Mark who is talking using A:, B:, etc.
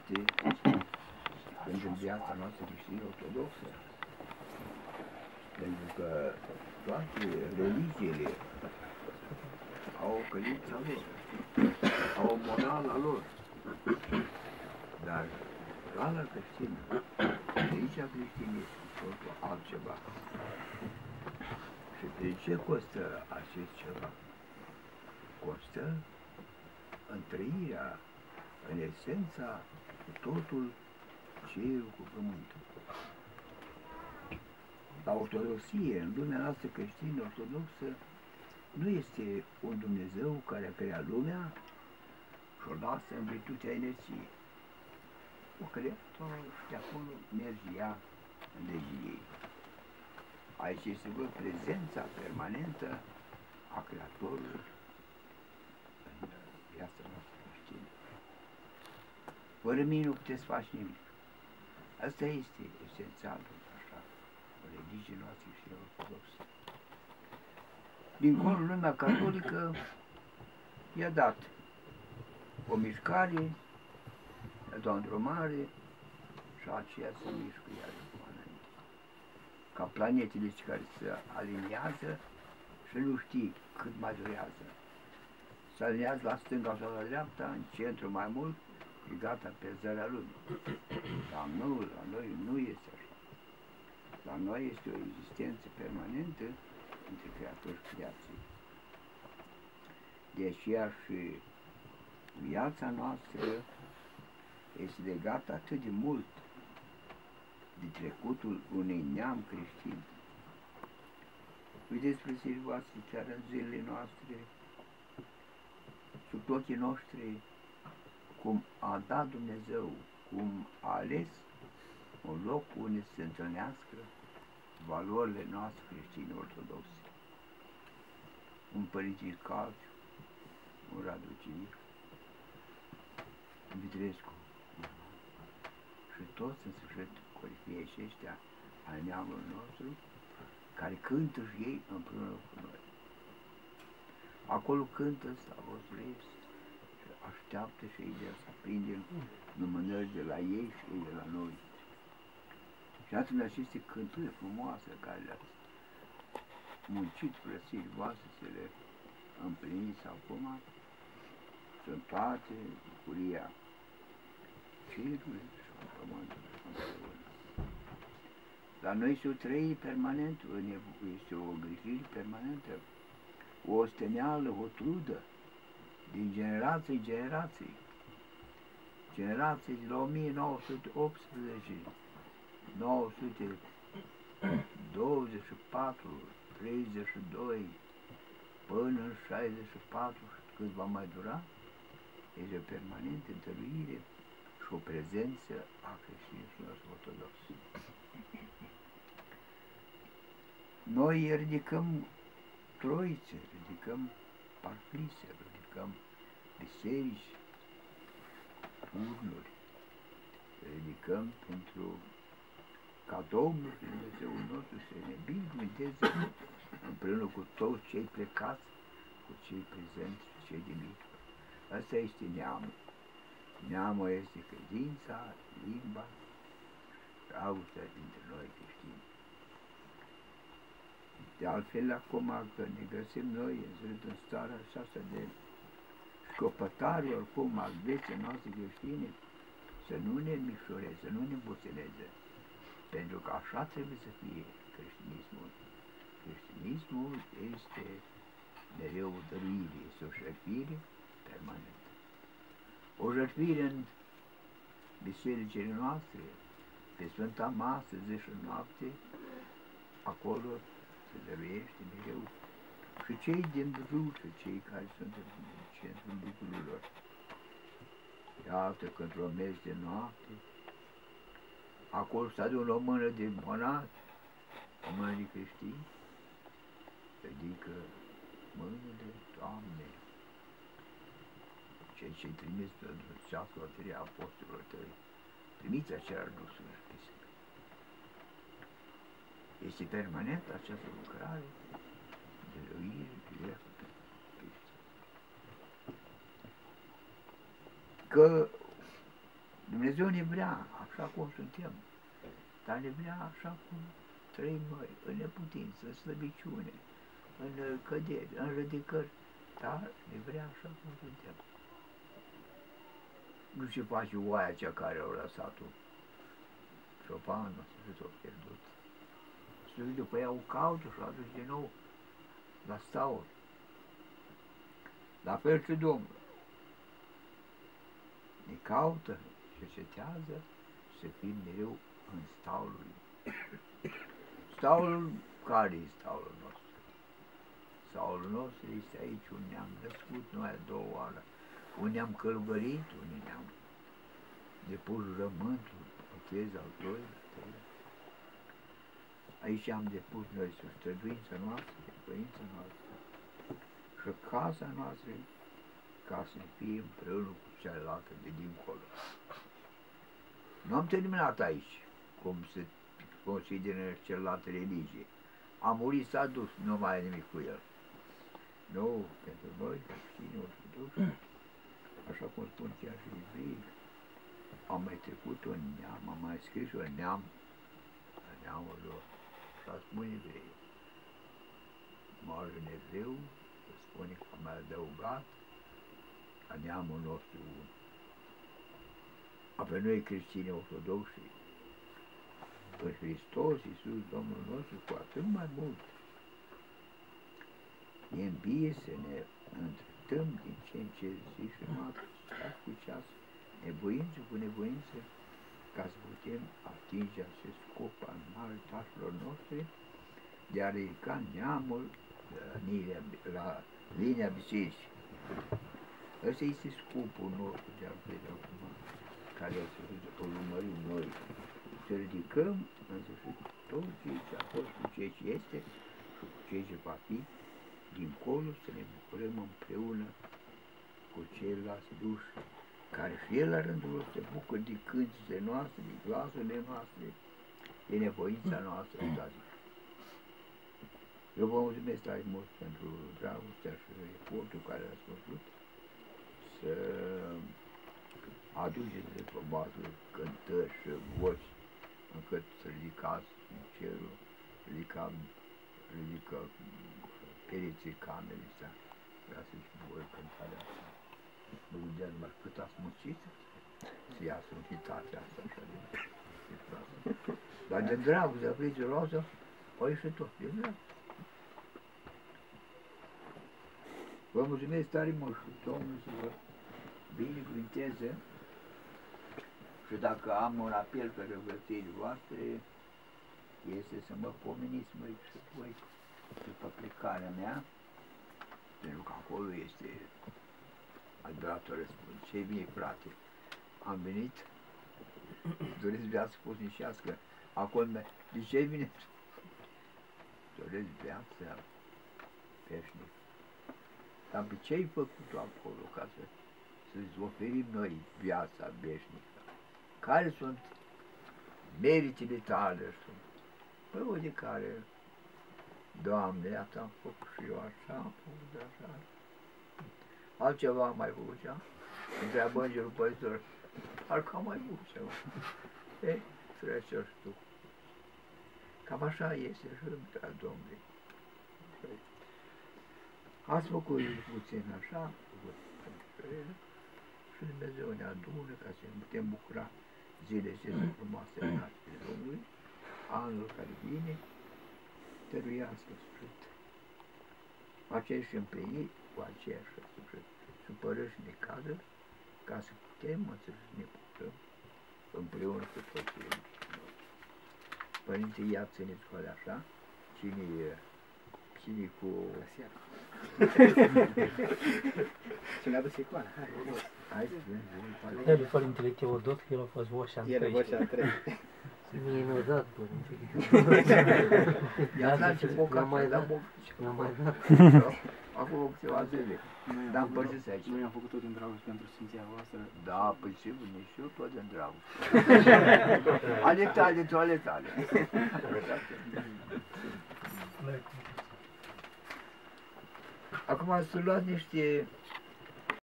A: este când în viața noastră creștin-ortodoxă. Pentru că toate religiile au o călință lor, au o morală lor. Dar morala creștină, religia creștină este totul altceva. Și prin ce costă acest ceva? Costă în trăirea, în esența cu totul cerul cu pământul. La ortodoxie, în lumea noastră creștină-ortodoxă, nu este un Dumnezeu care a creat lumea și o lasă în virtutea inerției. O creat-o și de acolo merge ea în legii ei. Aici este văd prezența permanentă a Creatorului în viața noastră creștină. Fără mine nu puteți face nimic. Asta este esențial, așa, o religie noastră și ortodoxă. Dincolo, lumea catolică i-a dat o mișcare, i-a dat o îndrumare și aceea se mișcă iar înainte. Ca planetele care se aliniază și nu știi cât mai durează. Se aliniază la stânga sau la dreapta, în centru mai mult, e gata pierzarea lumii. Dar nu, la noi nu este așa. La noi este o existență permanentă între Creator și creație. De aceea și viața noastră este legată atât de mult de trecutul unui neam creștin. Vedeți, frățiorii voastre, chiar în zilele noastre, sub ochii noștri, cum a dat Dumnezeu, cum a ales un loc unde se întâlnească valorile noastre creștine ortodoxe. Un Părinte Calciu, un Radu Ciric, un Vitrescu și toți în sfârșit corifii și ăștia al neamului nostru, care cântă și ei împreună cu noi. Acolo cântă Slavosului și așteaptă și ei de să prindem numânări de la ei și ei de la noi. Și atunci aceste cânturi frumoase care le-ați muncit frățirii voastre să le împliniți acum, sunt toate bucuria cerului și a pământului împreună. La noi este o trăire permanentă, este o îngrijire permanentă, o osteneală, o trudă, din generație în generație. Generații de la 1918, 924, 32, până în 64, cât va mai dura, este o permanentă întăruire și o prezență a creștinismului ortodox. Noi ridicăm troițe, ridicăm parclise, ridicăm biserici, turnuri, ridicăm pentru ca Domnul Dumnezeul nostru să ne binecuvânteze împreună cu toți cei plecați, cu cei prezenți și cei din viitor. Asta este neamul. Neamul este credința, limba, dragostea dintre noi creștini. De altfel, acum că ne găsim noi în starea aceasta de scopătare oricum al vieții noastre creștine, să nu ne micșoreze, să nu ne buțeleze, pentru că așa trebuie să fie creștinismul. Creștinismul este mereu o dăruire, este o jertfire permanentă. O jertfire în bisericile noastre, pe Sfânta Masă, zi și noapte, acolo se dăruiește mereu. Și cei din jur, și cei care sunt în centrul bucurilor. Iată că într-o mers de noapte, acolo se adună o mână de monaci, o mână de creștini, ridică mâinile, Doamne, cei trimis pe ceasul loteria apostolilor tăi, primiți acea rădusă scrisă. Este permanent această lucrare de dăruire, de jertfă. Că Dumnezeu ne vrea așa cum suntem, dar ne vrea așa cum trăim noi, în neputință, în slăbiciune, în căderi, în rădicări, dar ne vrea așa cum suntem. Nu ce face oaia cea care au lăsat-o șopanul și s-a pierdut. Și după ea o caută și o aduce din nou la staul. La fel și Domnul. Ne caută și cetează să fim mereu în staul lui. Staulul, care e staulul nostru? Staulul nostru este aici unde ne-am născut noi a doua oară, unde am călugărit, unde ne-am depus jurământul, botez al doilea, aici am depus noi străduința noastră, părința noastră și casa noastră, ca să fie împreună cu cealaltă de dincolo. Nu am terminat aici, cum se consideră celelalte religii. A murit, s-a dus, nu mai e nimic cu el. Nu, pentru noi, creștini ortodoxi, așa cum spun chiar și evreii, am mai trecut un neam, am mai scris un neam, neamul lor, așa spun evreii. Marele evreu, spune că am mai adăugat la neamul nostru un. Apoi noi creștini ortodoxi, în Hristos Iisus Domnul nostru, cu atât mai mult, ne îmbie să ne întretăm din ce în ce zi și noapte, ceas cu ceas, nevoință cu nevoință, ca să putem atinge acest scop al maritașilor noștri de a ridica neamul la linia bisericii. Ăsta este scopul nostru de altfel acum, care să urmărim noi, să ridicăm în sfârșit tot ceea ce a fost cu ceea ce este și cu ceea ce va fi, dincolo să ne bucurăm împreună cu ceilalți duși, care și el la rândul lor se bucură de cântele noastre, de glasurile noastre, de nevoința noastră în toate. Eu vă mulțumesc tare mult pentru dragostea și efortul care ați făcut să aduceți de pe bază cântări și voci încât să ridicați în cerul, ridică pereții camerei astea. Vreau să zic voi cântarea asta. Mă gândeam numai cât ați muncit să iasă unitatea asta așa de frumoasă. Dar de dragoste, de apreciu roză, o ieșit tot, de dragoste. Vă mulțumesc tare mult și Domnul să vă binecuvinteze și dacă am un apel pe rugăciunile voastre, este să mă pomeniți, măi, și voi, după plecarea mea, pentru că acolo este adevăratul răspuns. Ce bine, frate, am venit, doresc viață pusnicească, acolo, de ce vine? Doresc viață veșnică. Dar pe ce ai făcut acolo ca să-ți oferim noi viața veșnică? Care sunt meritele tale? Păi de care, Doamne, iată am făcut și eu așa, am făcut așa. Altceva am mai făcut cea? Întreabă îngerul păzitor, parcă am mai făcut ceva. Ei, trece și tu. Cam așa este și între Domnului. Ați făcut puțin așa, și Dumnezeu ne adună ca să ne putem bucura zilele acestea frumoase în nașterea Domnului, anul care vine, dăruiască sfârșit. Aceeași împlinit cu aceeași sfârșit, supărări și necazuri, ca să putem să ne bucurăm împreună cu toți ei. Părinte, ia țineți cu alea așa, cine cu...
B: Ce ne-a dus icoana, hai.
C: Da, lui Părintele Teodot, el a fost voșa în
B: El e voșa în 3.
C: Mie mi-a dat, Părintele.
A: I-a dat ce boca,
C: mi-a mai dat.
A: Mi-a mai dat. Acum câteva zile. Dar împărțiți aici.
B: Noi am făcut tot în dragoste pentru Sfinția voastră.
A: Da, păi sigur, nici eu tot în dragoste. Ale tale, toale tale. Acum să luați niște